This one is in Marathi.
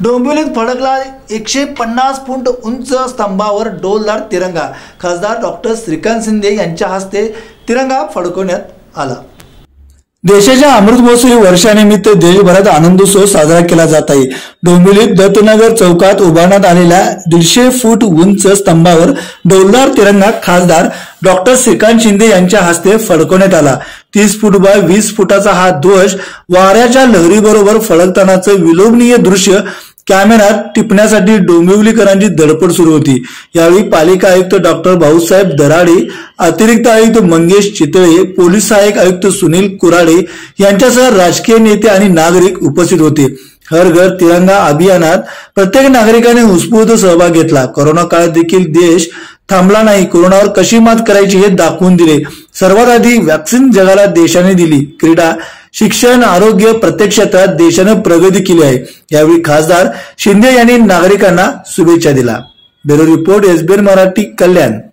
डोंबिवलीत फडकला 150 फूट उंच स्तंभावर डौलदार तिरंगा। खासदार डॉक्टर श्रीकांत शिंदे यांच्या हस्ते तिरंगा फडकवण्यात आला। देशाच्या अमृत महोत्सवी वर्षानिमित्त देशभरात आनंदोत्सव साजरा केला जात आहे। डोंबिवलीत दत्तनगर चौकात उभारण्यात आलेल्या 150 फूट उंच स्तंभावर डौलदार तिरंगा खासदार डॉक्टर श्रीकांत शिंदे यांच्या हस्ते फडकवण्यात आला। 30 फूट बाय 20 फुटाचा हा ध्वज वाऱ्याच्या लहरीबरोबर फडकतानाचं विलोभनीय दृश्य कॅमेऱ्यात टिपण्यासाठी डोंबिवलीकरांची धडपड सुरू होती। यावेळी पालिका आयुक्त डॉक्टर भाऊसाहेब दराडे, अतिरिक्त आयुक्त मंगेश चितळे, पोलीस सहाय्यक आयुक्त सुनील कुराडे यांच्यासह राजकीय नेते आणि नागरिक उपस्थित होते। हर घर तिरंगा अभियानात प्रत्येक नागरिकाने उत्स्फूर्त सहभाग घेतला। कोरोना काळात देखील देश थांबला नाही। कोरोनावर कशी मात करायची हे दाखवून दिले। सर्वात आधी वॅक्सिन जगाला देशाने दिली। क्रीडा, शिक्षण, आरोग्य प्रत्येक क्षेत्रात देशाने प्रगती केली आहे। यावेळी खासदार शिंदे यांनी नागरिकांना शुभेच्छा दिल्या। ब्युरो रिपोर्ट, एसबीएन मराठी, कल्याण।